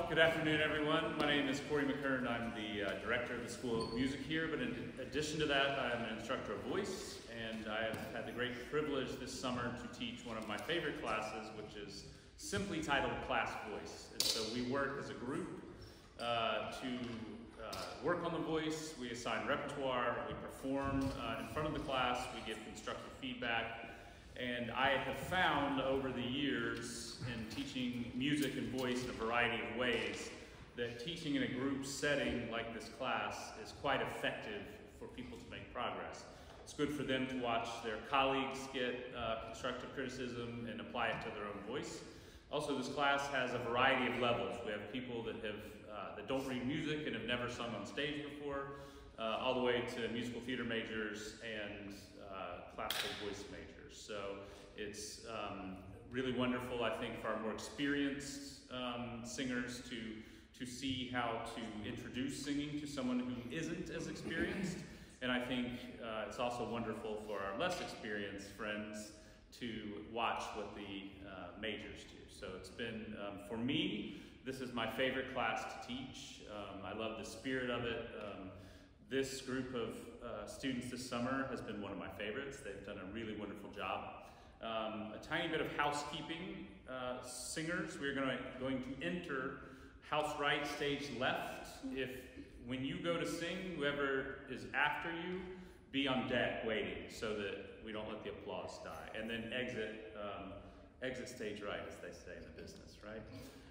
Good afternoon, everyone. My name is McKern. I'm the director of the School of Music here, but in addition to that, I'm an instructor of voice, and I have had the great privilege this summer to teach one of my favorite classes, which is simply titled Class Voice. And so we work as a group to work on the voice. We assign repertoire, we perform in front of the class, we give constructive feedback. And I have found over the years in teaching music and voice in a variety of ways that teaching in a group setting like this class is quite effective for people to make progress. It's good for them to watch their colleagues get constructive criticism and apply it to their own voice. Also, this class has a variety of levels. We have people that don't read music and have never sung on stage before, all the way to musical theater majors and classical voice majors. So it's really wonderful, I think, for our more experienced singers to see how to introduce singing to someone who isn't as experienced. And I think it's also wonderful for our less experienced friends to watch what the majors do. So it's been, for me, this is my favorite class to teach. I love the spirit of it. This group of students this summer has been one of my favorites. They've done a really wonderful job. A tiny bit of housekeeping. Singers, we're going to enter house right, stage left. When you go to sing, whoever is after you, be on deck waiting so that we don't let the applause die. And then exit stage right, as they say in the business, right?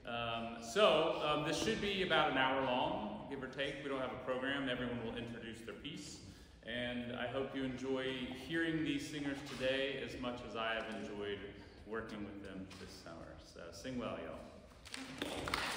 This should be about an hour long, give or take. We don't have a program. Everyone will introduce their piece. And I hope you enjoy hearing these singers today as much as I have enjoyed working with them this summer. So sing well, y'all.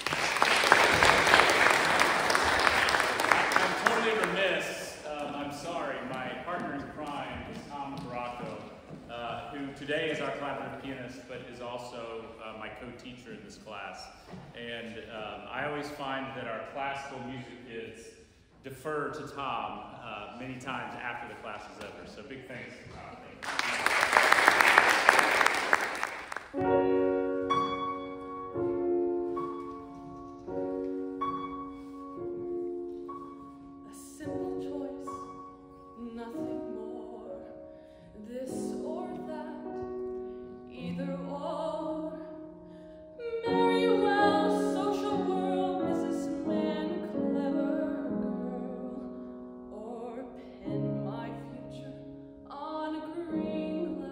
I'm totally remiss. I'm sorry. My partner in crime is Baroco, who today is our collaborative pianist, but is also my co-teacher in this class. And I always find that our classical music kids defer to Tom many times after the class is over. So big thanks to Tom. A simple choice, nothing more. This or that, either or. Marry well, social world, businessman, clever girl, or pin my future on a green cloud.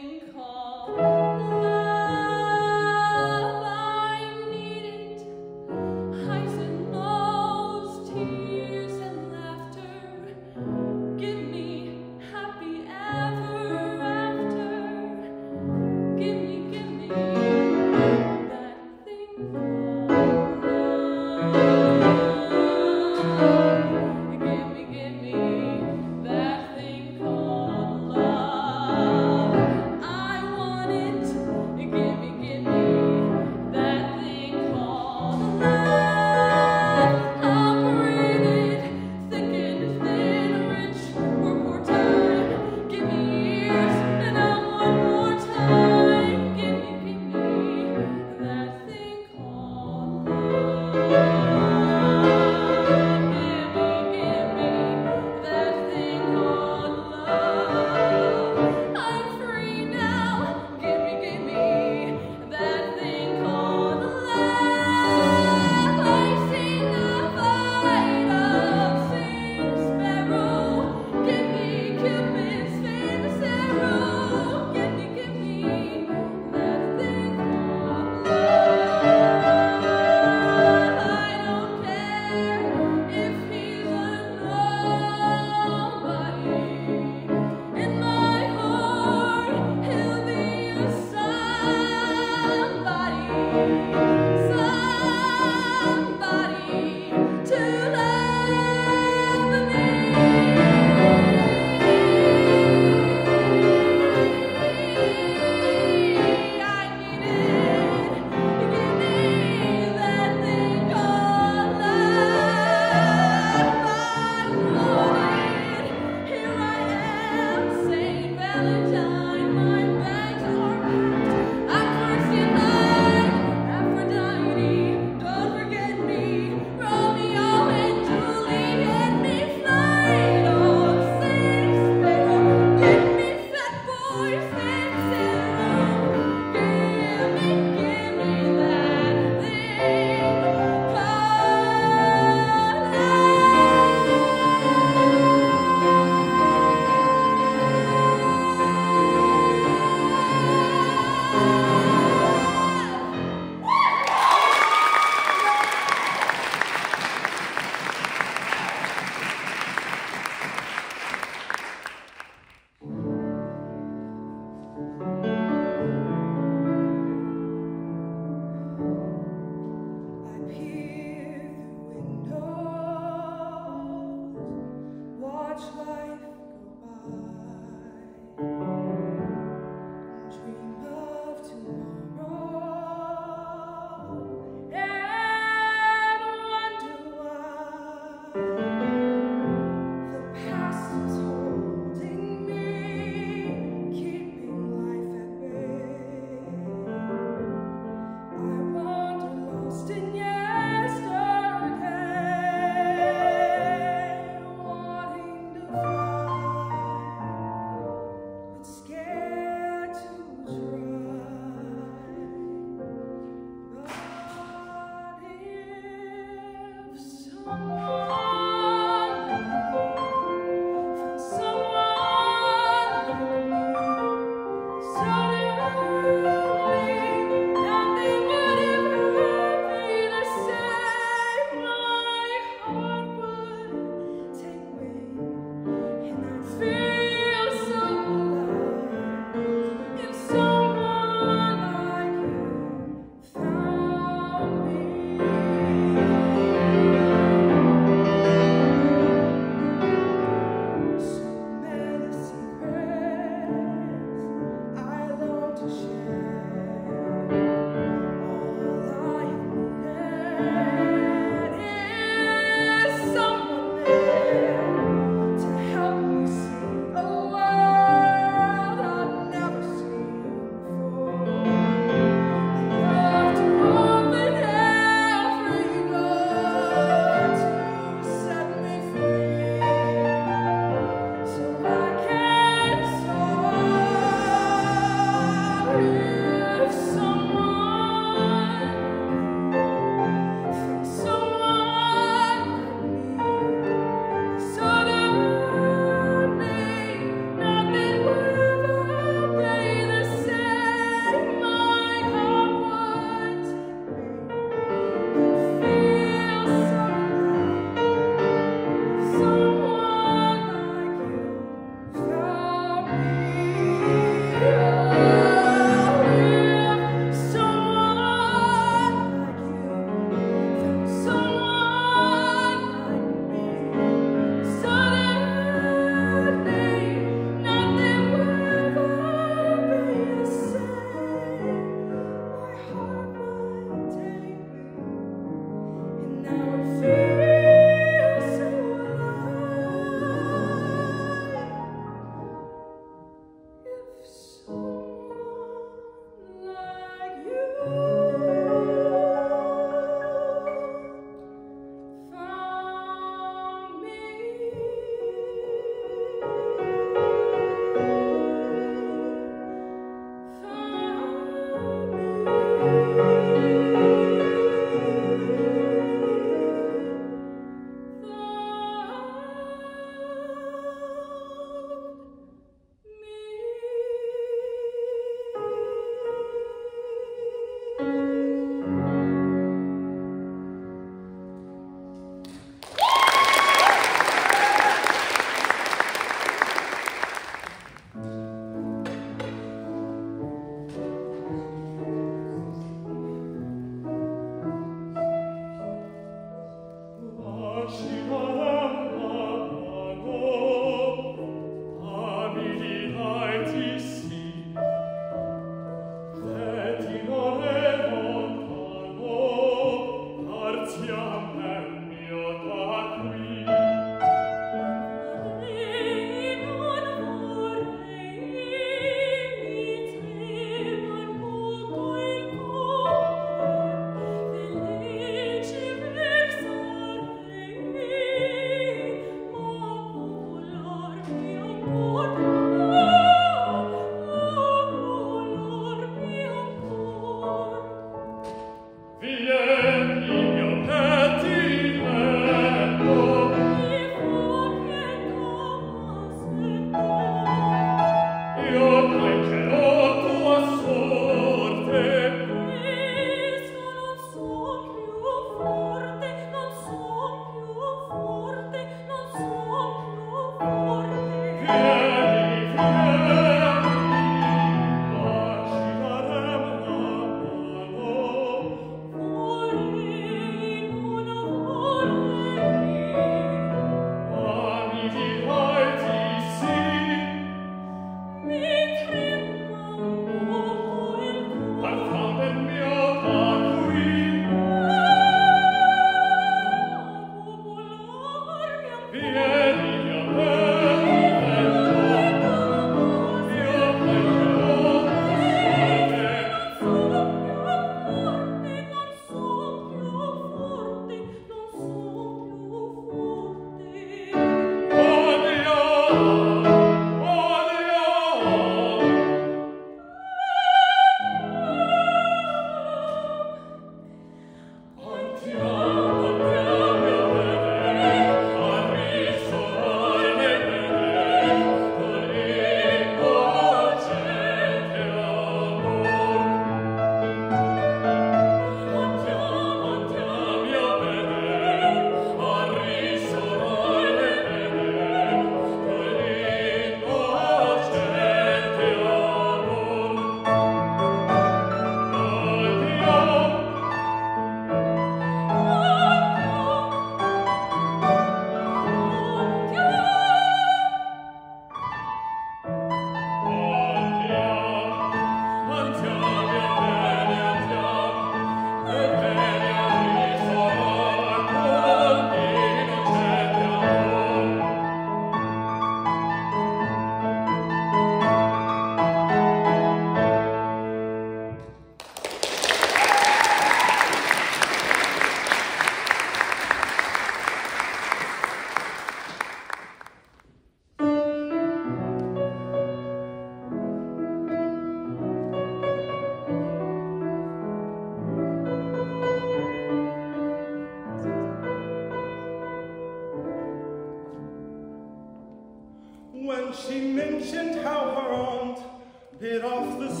When she mentioned how her aunt bit off the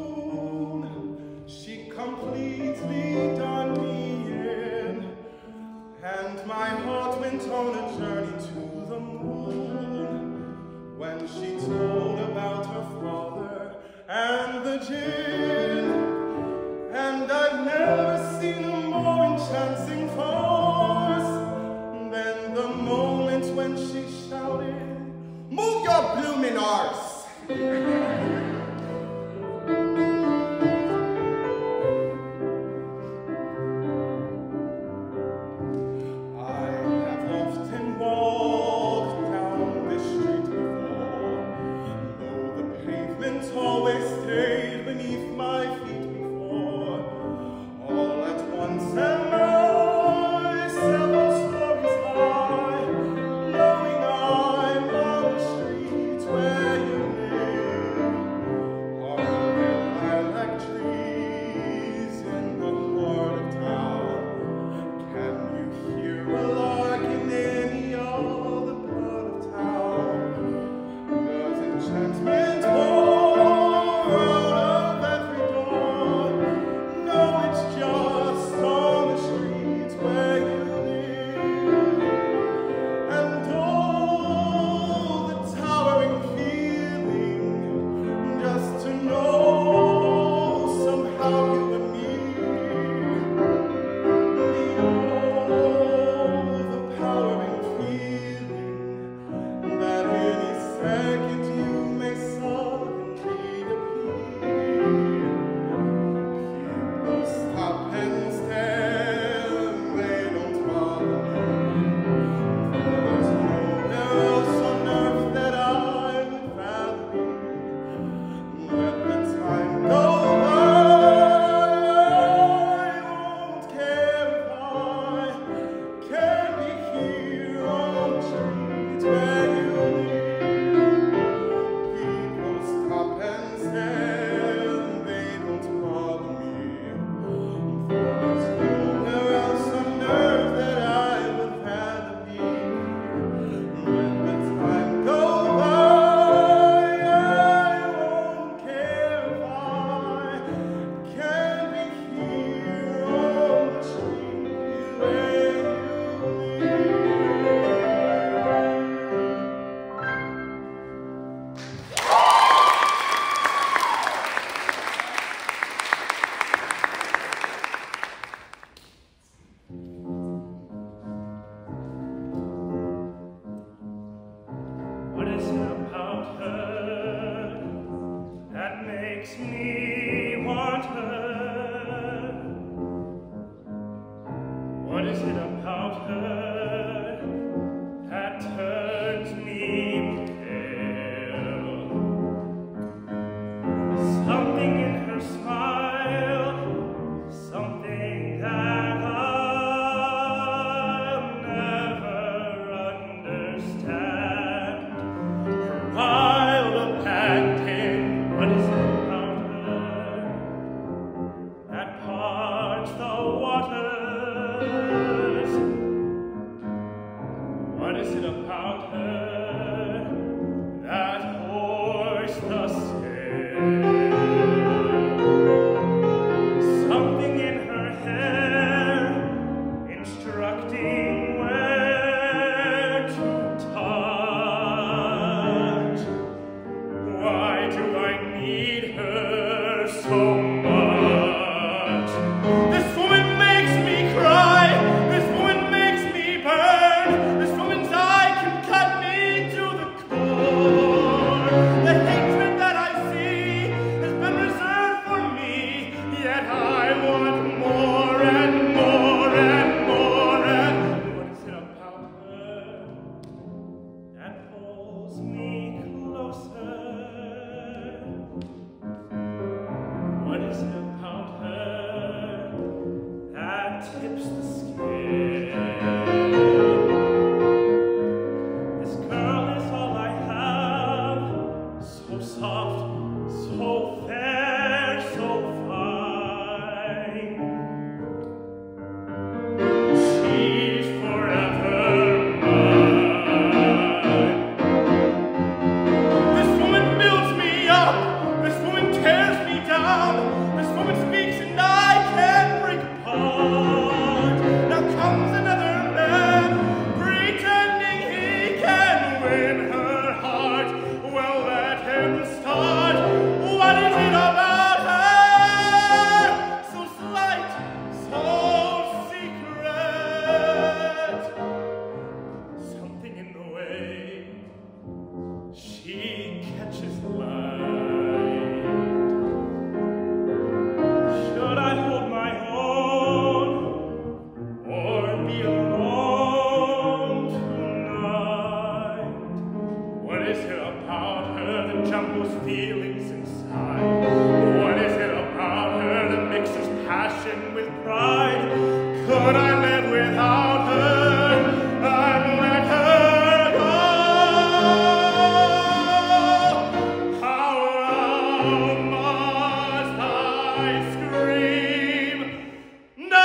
spoon, she completely done me in, and my heart went on a journey to the moon. When she told about her father and the gin, and I've never seen a more entrancing farce than the moment when she shouted, "Move your bloomin' arse!" I have often walked down this street before, though the pavement always stayed beneath my feet before. All at once and now is it about her that turns me pale? Something in her smile, something that I'll never understand. Her wild abandon, what is it about her that parts the waters? What is it about her that hoists the sail? Something in her hair, instructing where to touch. Why do I need her so much? This woman makes me cry. This woman makes me burn. This woman's eye can cut me to the core. The hatred that I see has been reserved for me, yet I want more and more and more. And what is it about her that pulls me closer? What is it about her that tips the scale? This girl is all I have, so soft, so fair, so fine. She's forever mine. This woman builds me up, this woman tears me down, this woman speaks and I can't break apart. Now comes another man, pretending he can win her heart. Well, let him start. What is it about her? So slight, so secret. Something in the way she catches light. Should I hold my own or be alone tonight? What is it about her that jumbles feelings inside? What is it about her that mixes passion with pride? Could I live without her and let her go? How loud must I scream? No!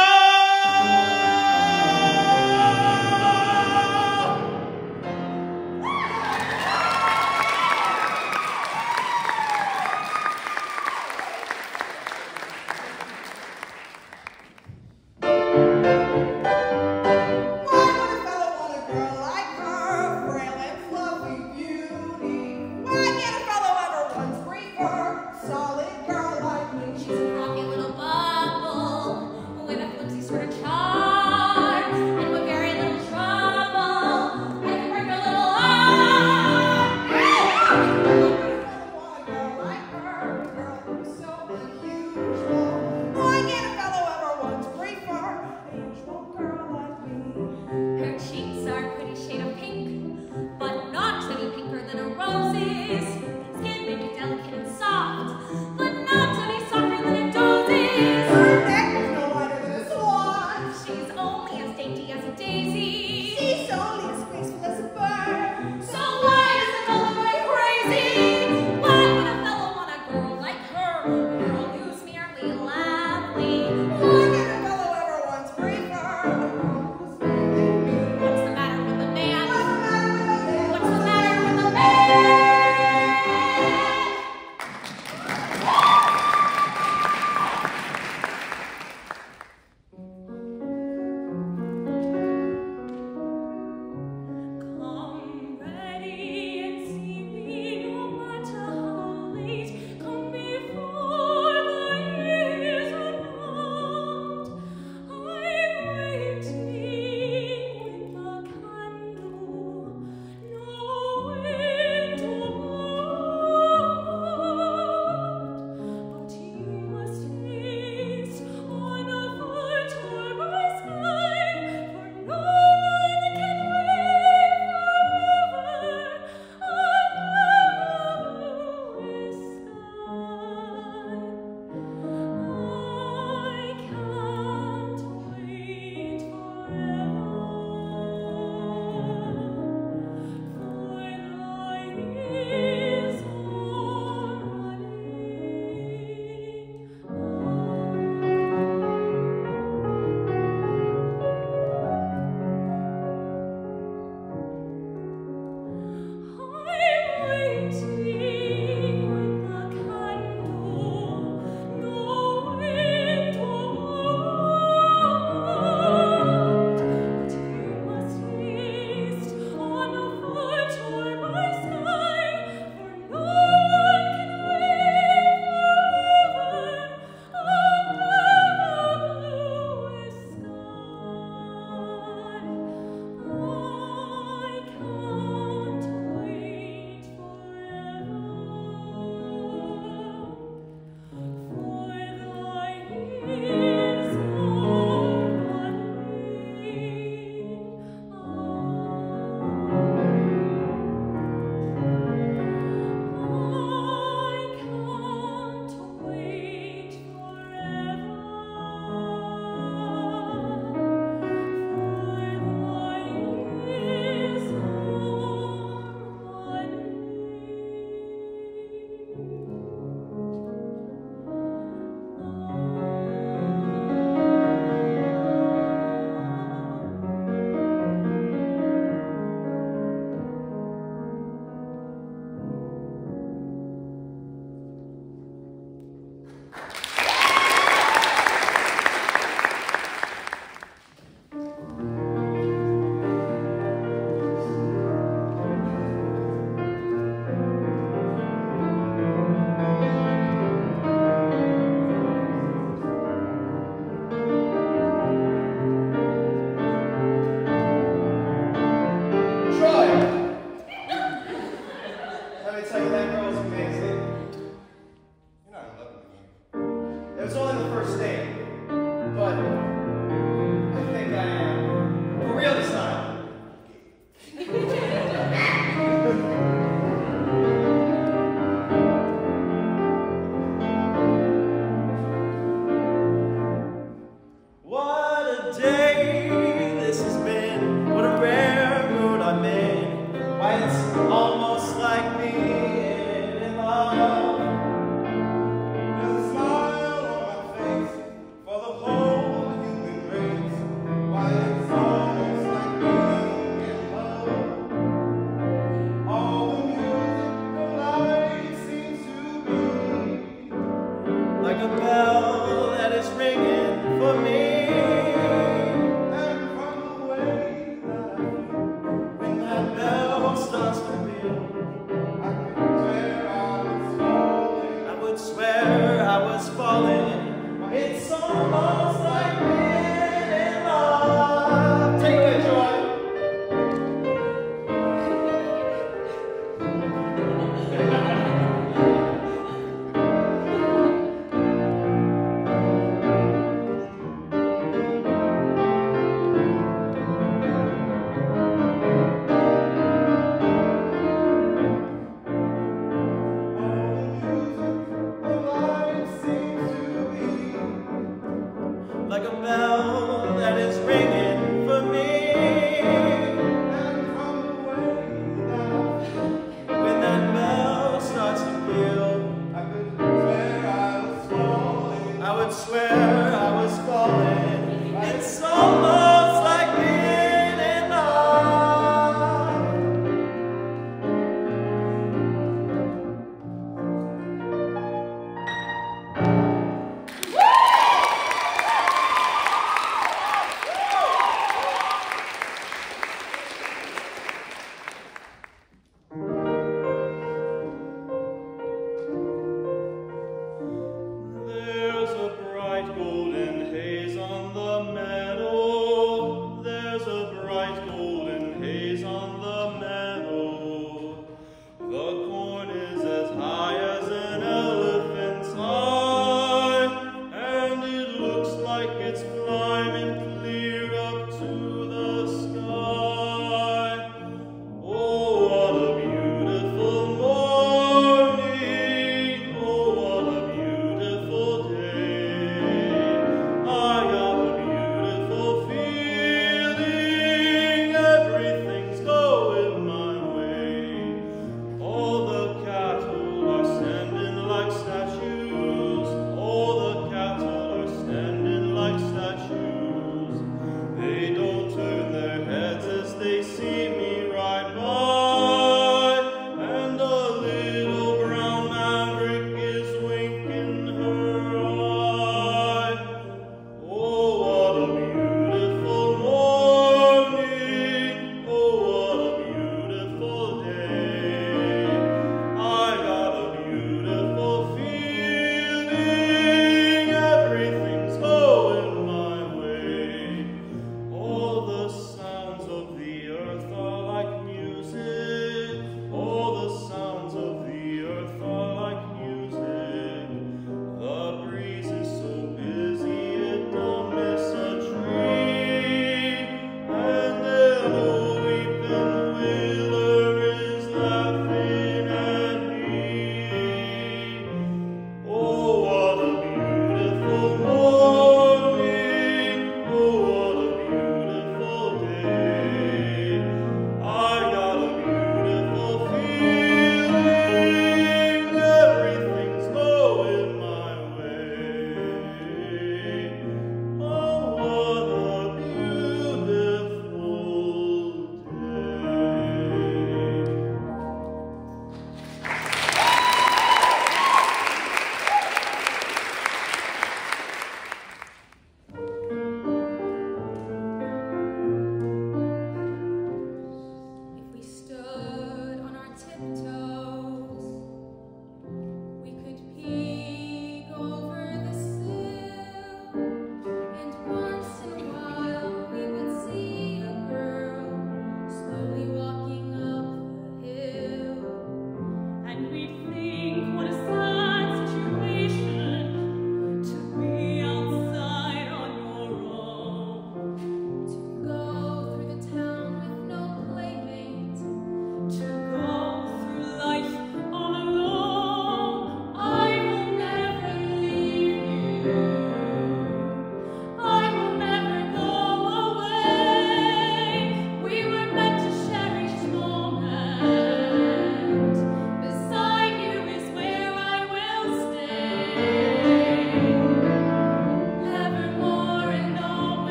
Statues,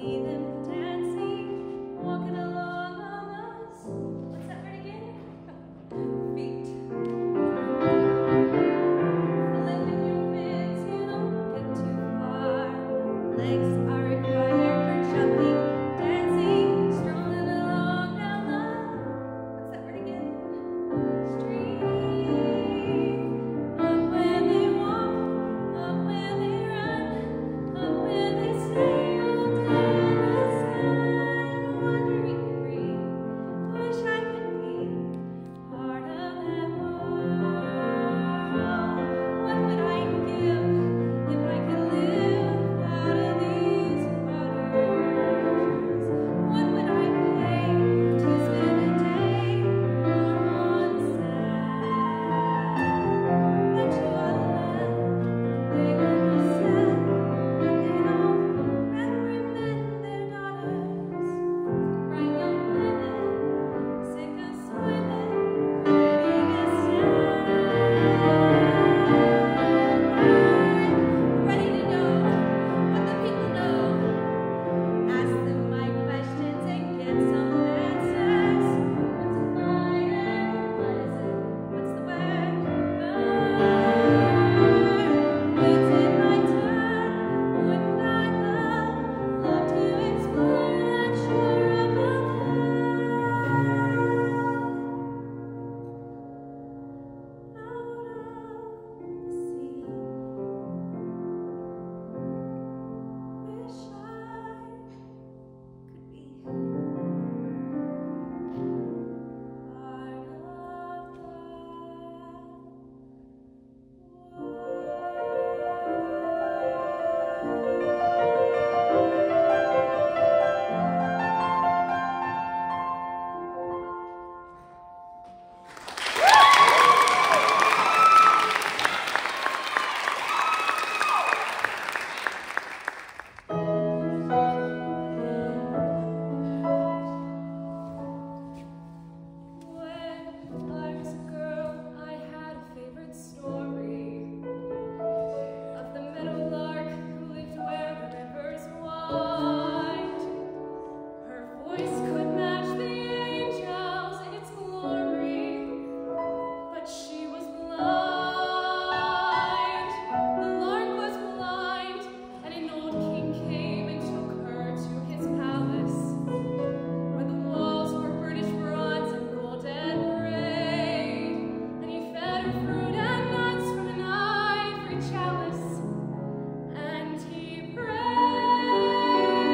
Praise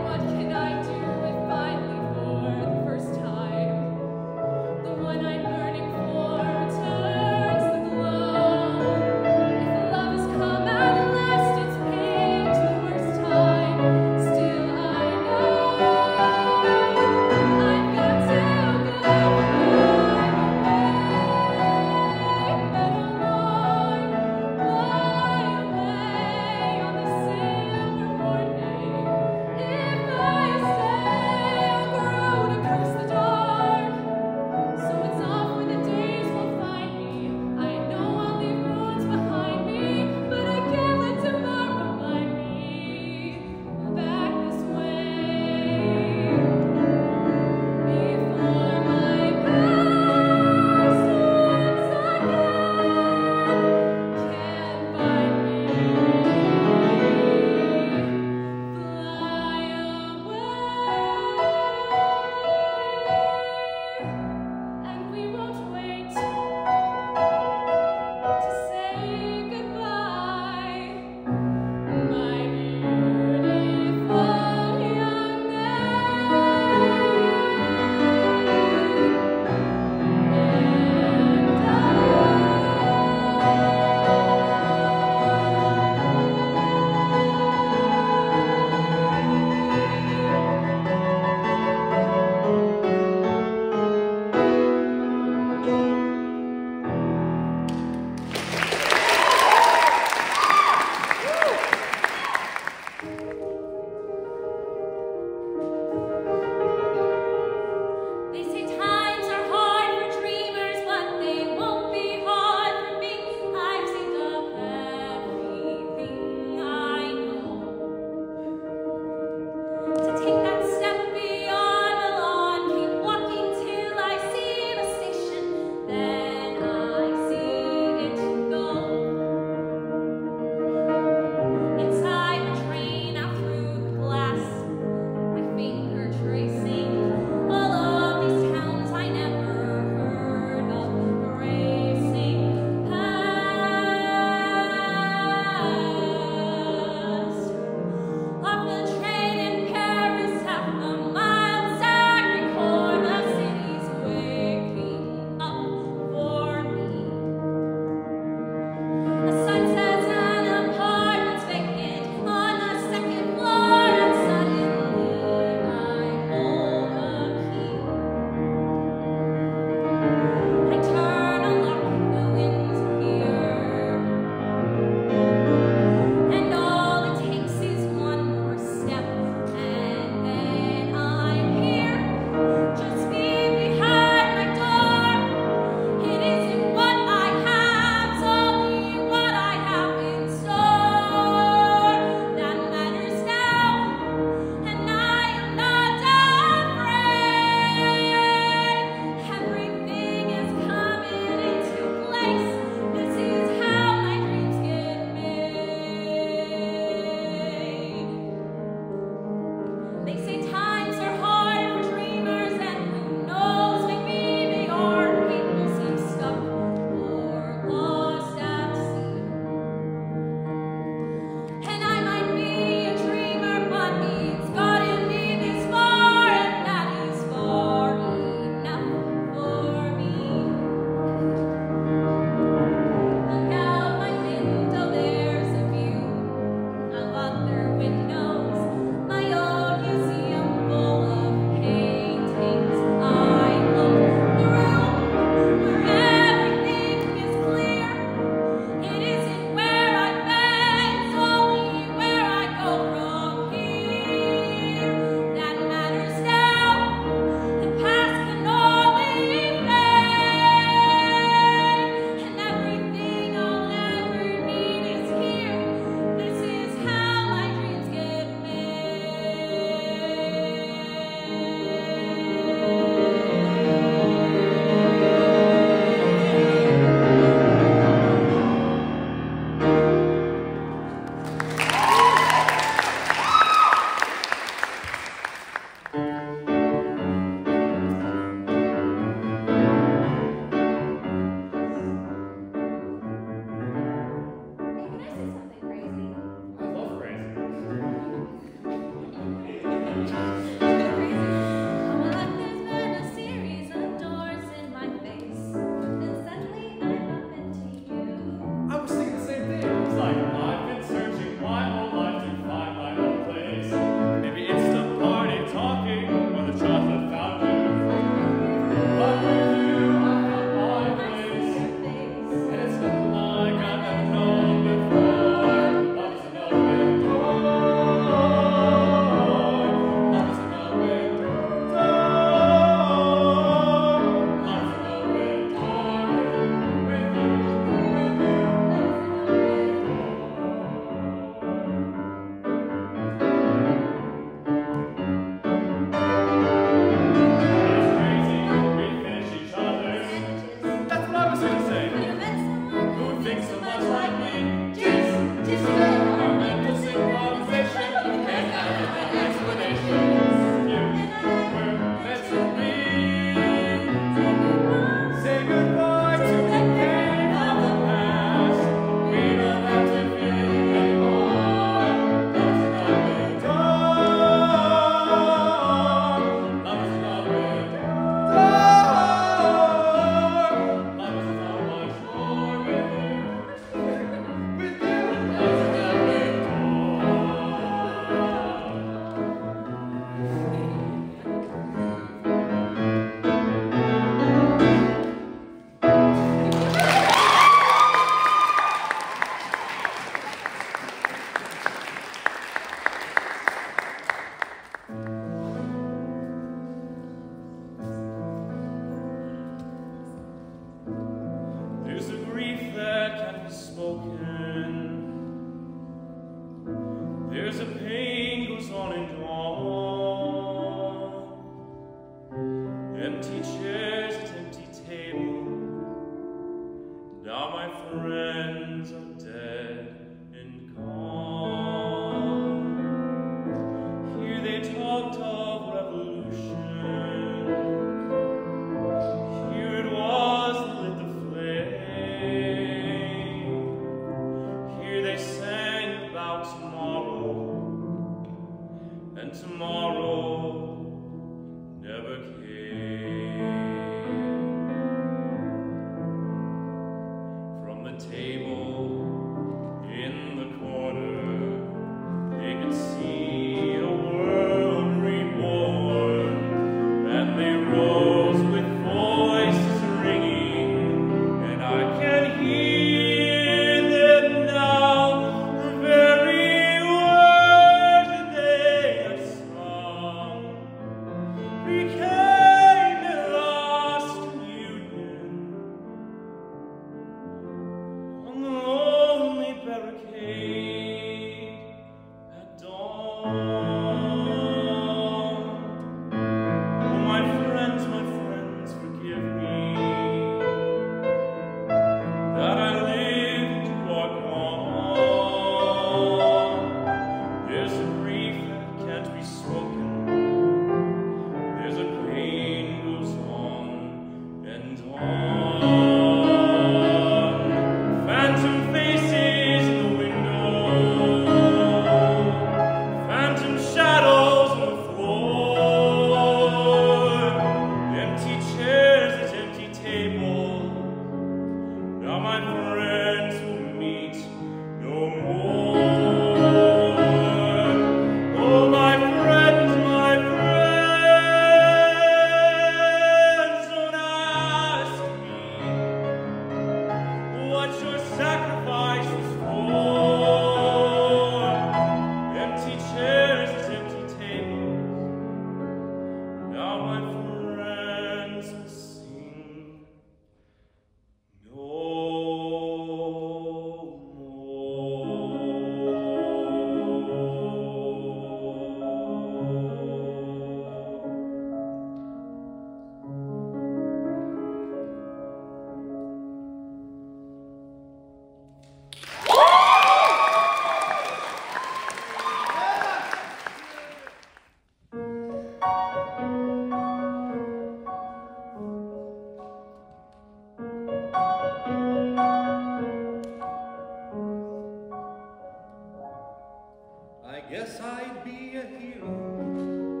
Guess I'd be a hero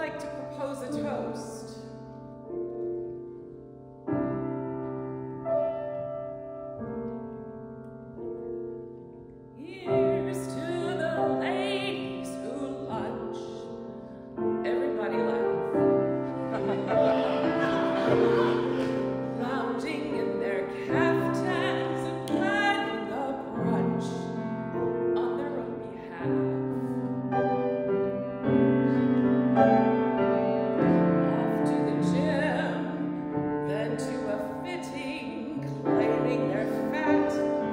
like to propose a toast. Here's to the ladies who lunch. Everybody laugh. Lounging in their caftans and planning a brunch on their own behalf. Off to the gym, then to a fitting, claiming they're fat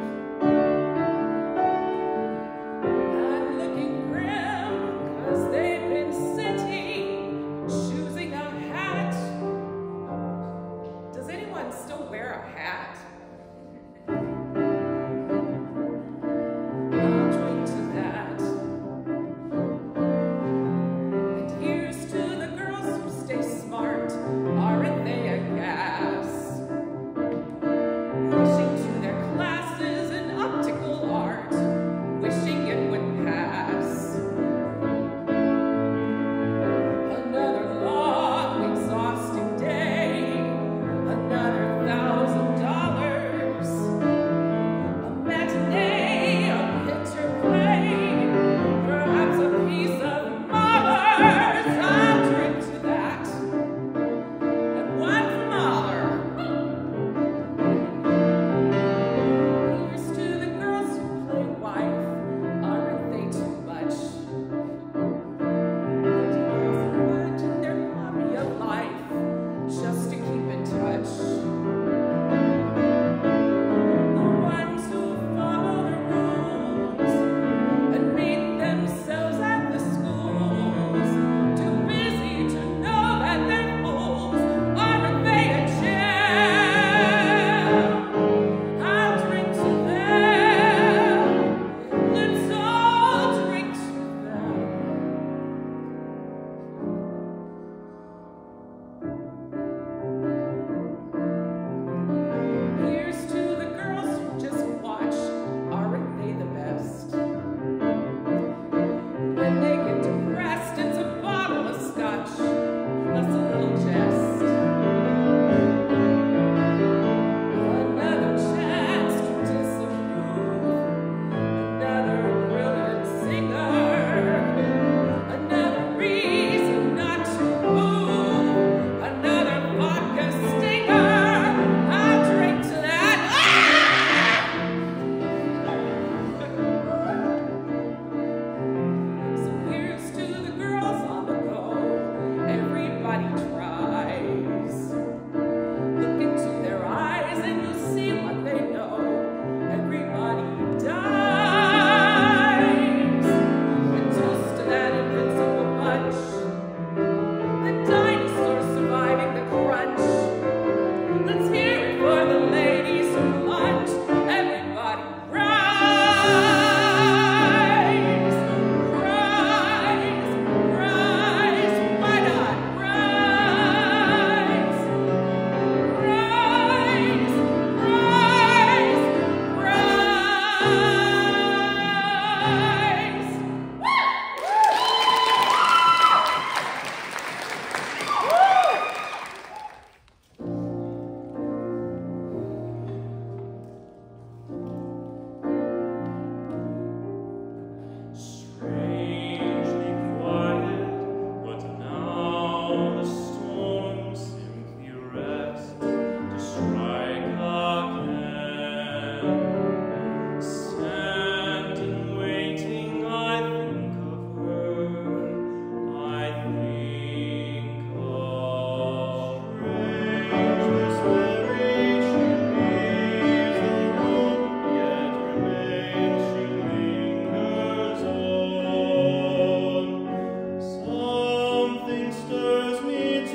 and looking grim 'cause they've been sitting, choosing a hat. Does anyone still wear a hat? I'll drink to that. And here's to the girls who stay smart. Aren't they a gas? Rushing to their classes in optical art, wishing it would pass. Another long, exhausting day. Another $1,000. A matinee, a picture play, perhaps a piece of Mahler's. I'll drink to that. And one for Mahler. Here's to the girls who play wife. Aren't they too much? And imagine their hobby of life, just to keep in touch. The ones who follow the rules and meet themselves at the schools, too busy to know that they're fools. Aren't they a gem? I'll drink to them. Let's all drink to them. Here's to the girls who just watch. Aren't they the best? When they get depressed, it's a bottle of scotch plus a little jest. Another chance to disapprove. Another brilliant singer. Another reason not to move. Another vodka stinger. I'll drink to that. So here's to the girls on the go. Everybody tries. Look into their eyes and you'll see what they know. Everybody dies. And toast to that invincible bunch. The dinosaurs surviving the crunch. Let's hear it for the ladies who lunch. Everybody rise. Rise, rise, why not rise? Rise, rise, rise. Strangely quiet, but now the storm simply rests to strike again. Standing, waiting, I think of her. I think of rangeless where she leaves the room, yet remains she lingers on. Something stirs me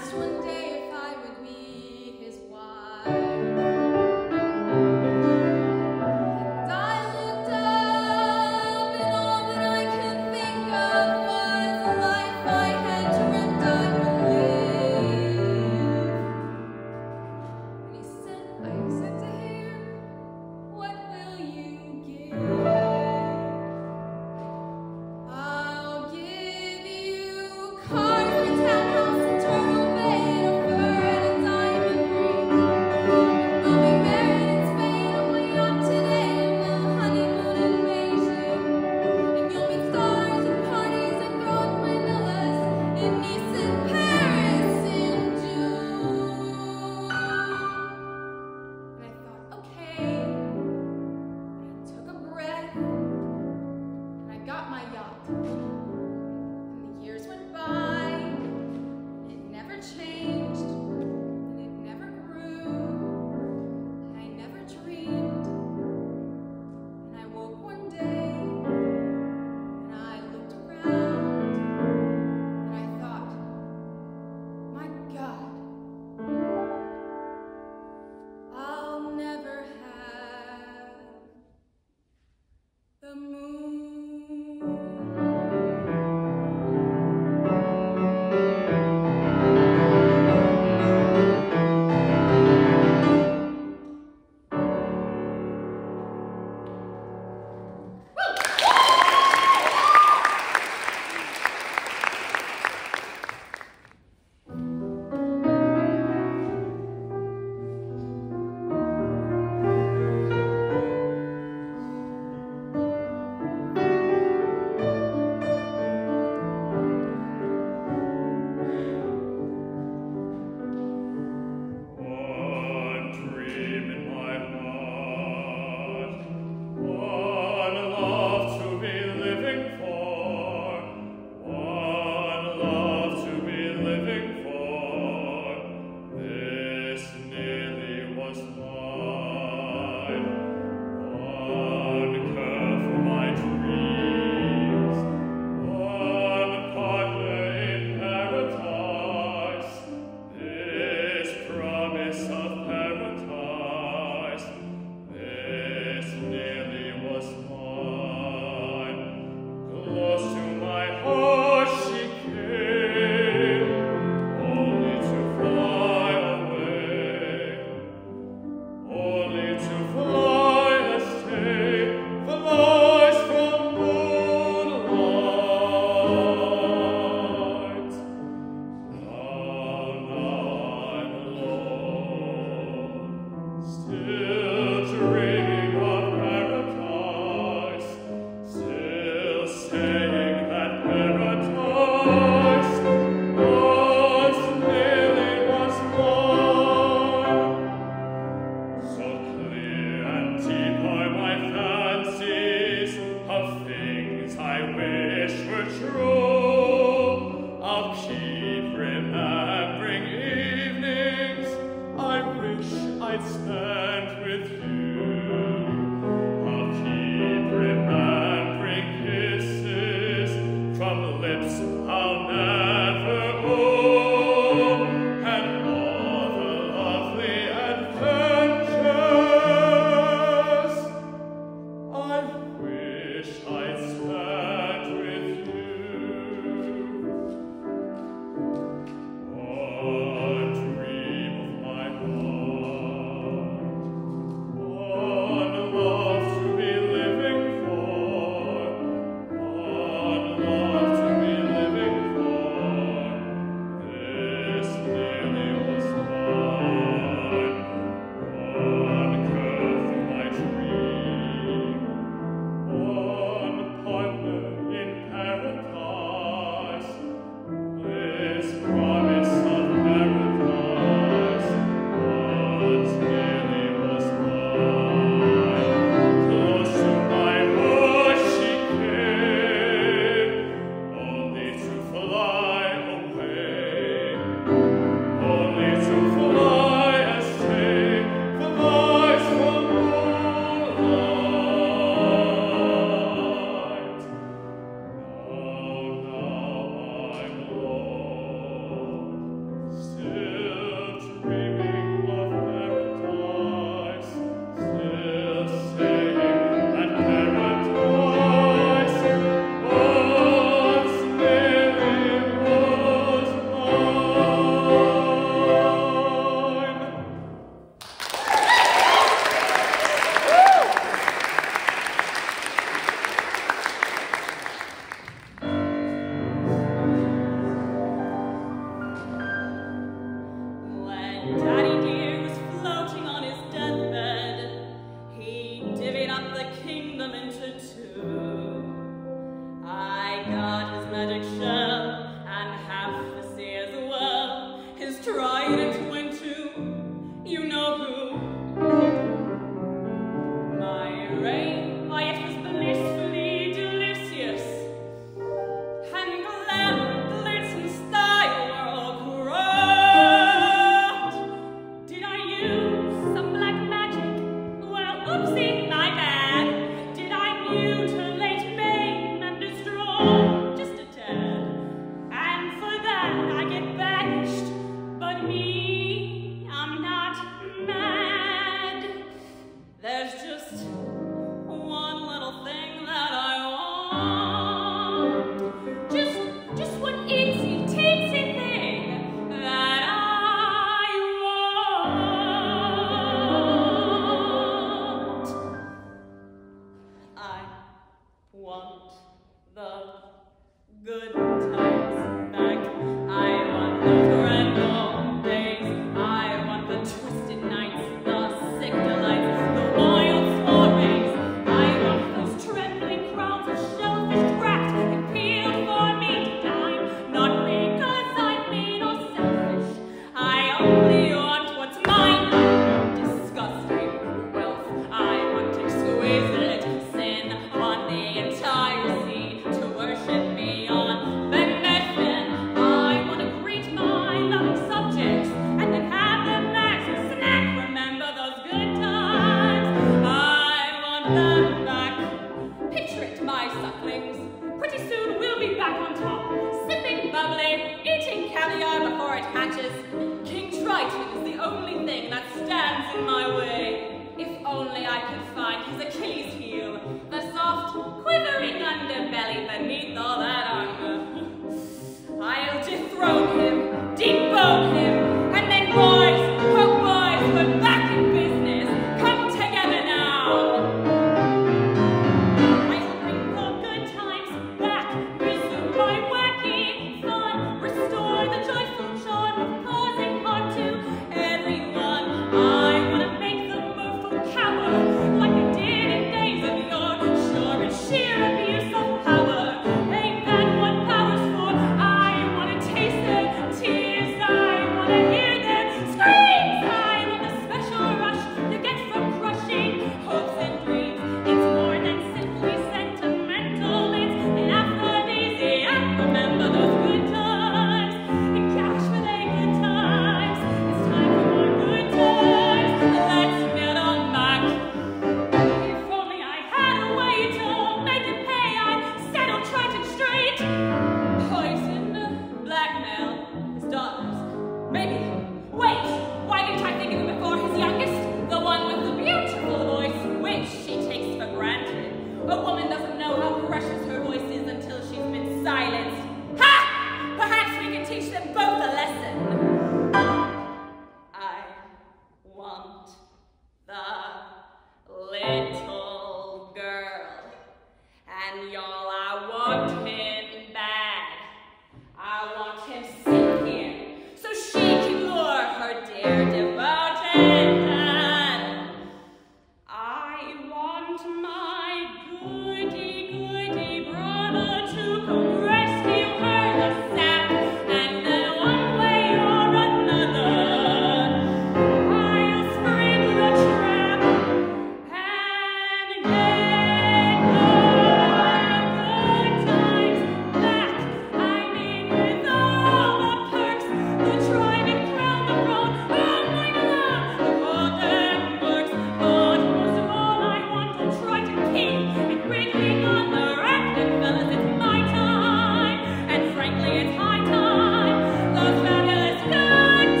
dear, devoted dad. I want my goody brother to come rescue her the sap, and then one way or another I'll spring the trap and get our good times back. I mean, with all the perks, the driving crown, the road, oh my God, the golden works. But most of all, I want to try to keep it wriggling on the rack. And fellas, it's my time, and frankly, it's high time. Those fabulous good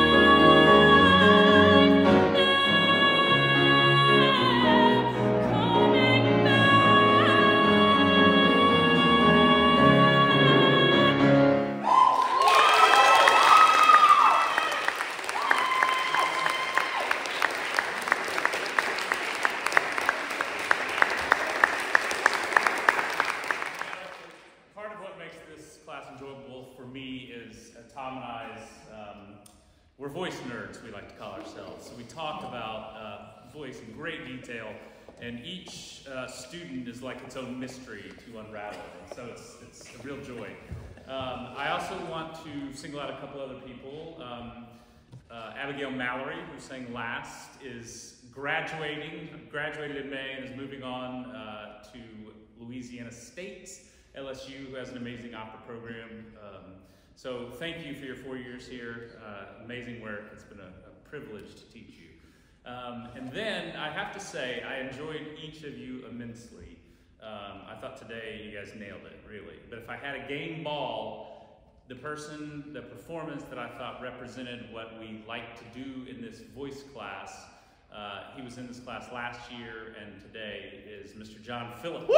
times, they're coming back. Part of what makes this class enjoyable for me is Tom and I's, we're voice nerds, we like to call ourselves. So we talk about voice in great detail, and each student is like its own mystery to unravel. And so it's a real joy. I also want to single out a couple other people. Abigail Mallory, who sang last, is graduated in May and is moving on to Louisiana State, LSU, who has an amazing opera program. So thank you for your 4 years here. Amazing work. It's been a privilege to teach you. And then I have to say, I enjoyed each of you immensely. I thought today you guys nailed it, really. But if I had a game ball, the performance that I thought represented what we like to do in this voice class, he was in this class last year, and today is Mr. John Phillips.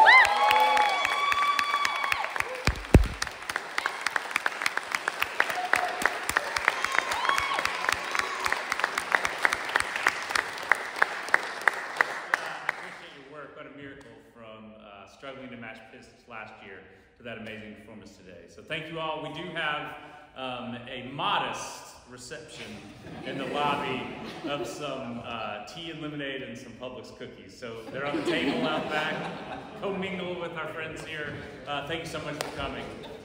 Struggling to match pitch last year to that amazing performance today. So thank you all. We do have a modest reception in the lobby of some tea and lemonade and some Publix cookies. So they're on the table out back. Co-mingle with our friends here. Thank you so much for coming.